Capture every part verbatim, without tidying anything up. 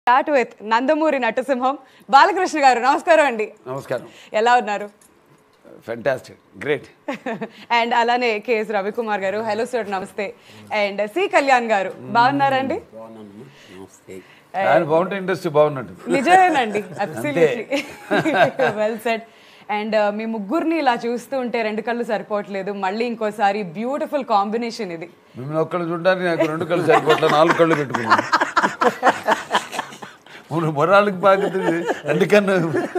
Start with Nandamuri Natasimham. Balakrishna garu, namaskaram andi. Namaskaram. Ela unnaru? Fantastic. Great. And alane K S Ravikumar garu. Hello sir, namaste. And C Kalyan garu. Baagunnarandi? Bagunnanu. Namaste. And bound industry బాగున్నట్టు. నిజమేనండి. Absolutely. Well said. And మీ ముగ్గురిని ఇలా చూస్తూ ఉంటే రెండు కళ్ళు సరిపోవట్లేదు, మళ్ళీ ఇంకోసారి బ్యూటిఫుల్ కాంబినేషన్ ఇది. మిమ్మల్ని ఒక్కళ్ళు చూడడానికి నాకు రెండు కళ్ళు సరిపోవట్లేదు, నాలుగు కళ్ళు పెట్టుకున్నాను. మూడు మొరాళ్ళకి బాగుంటుంది అందుకన్నా.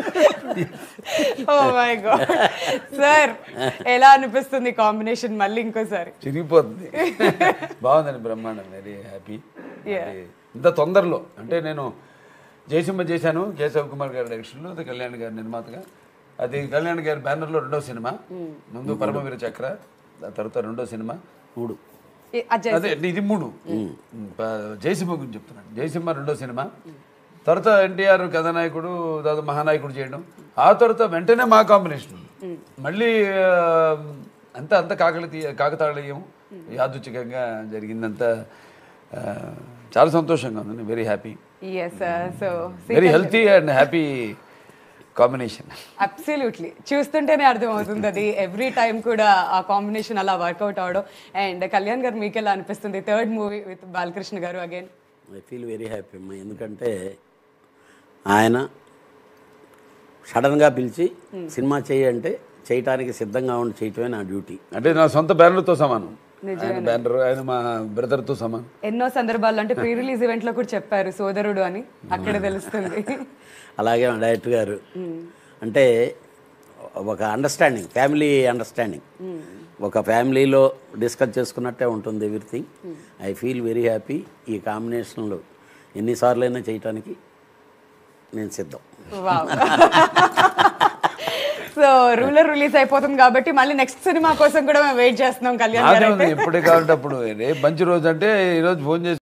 ఓ మై గాడ్ సార్, ఎలా అనిపిస్తుంది కాంబినేషన్ మళ్ళీ ఇంకోసారి? చిరిగిపోతుంది. బాగుందండి, బ్రహ్మాండం. Very happy. ఇంత తొందరలో అంటే నేను జయసింహ చేశాను, కేశవ్ కుమార్ గారి డైరెక్షన్లో, అది కళ్యాణ్ గారి నిర్మాతగా. అది కళ్యాణ్ గారి బ్యానర్లో రెండో సినిమా. ముందు పరమవీర చక్ర, తర్వాత రెండో సినిమా. మూడు అదే ఇది మూడు. జయసింహ గురించి చెప్తున్నాను. జయసింహ రెండో సినిమా, తర్వాత ఎన్టీఆర్ కథానాయకుడు, తర్వాత మహానాయకుడు చేయడం, ఆ తర్వాత వెంటనే మా కాంబినేషన్. మళ్ళీ అంత అంత కాకలి కాకతాళీయం యాదృచ్ఛికంగా జరిగిందంతా. చాలా సంతోషంగా ఉంది. Very happy, very healthy and happy combination. Absolutely, చూస్తుంటేనే అర్థమవుతుంది అది. ఎవ్రీ టైం కూడా ఆ కాంబినేషన్ అలా వర్కౌట్ అవడం. అండ్ కళ్యాణ్ గారు మీకు ఎలా అనిపిస్తుంది థర్డ్ మూవీ విత్ బాలకృష్ణ గారు again? I feel very happy అమ్మా, ఎందుకంటే ఆయన సడన్గా పిలిచి సినిమా చేయి అంటే చేయటానికి సిద్ధంగా ఉండి చేయటమే నా డ్యూటీ. అంటే నా సొంత బ్యానర్తో సమానం. బ్యానర్ ఆయన మా బ్రదర్తో సమానం. ఎన్నో సందర్భాల్లో అంటే ప్రీ రిలీజ్ ఈవెంట్ లో కూడా చెప్పారు సోదరుడు అని, అక్కడ తెలుస్తుంది. అలాగే డైరెక్టర్ గారు అంటే ఒక అండర్స్టాండింగ్, ఫ్యామిలీ అండర్స్టాండింగ్, ఒక ఫ్యామిలీలో డిస్కస్ చేసుకున్నట్టే ఉంటుంది everything. I feel very happy. ఈ కాంబినేషన్లో ఎన్నిసార్లు అయినా చేయటానికి నేను సిద్ధం. సో రూలర్ రిలీజ్ అయిపోతుంది కాబట్టి మళ్ళీ నెక్స్ట్ సినిమా కోసం కూడా మేము వెయిట్ చేస్తున్నాం కళ్యాణ్ గారు. ఎప్పుడే కావాలంటే అప్పుడు. రేపు మంచి రోజు అంటే ఈరోజు ఫోన్ చేసి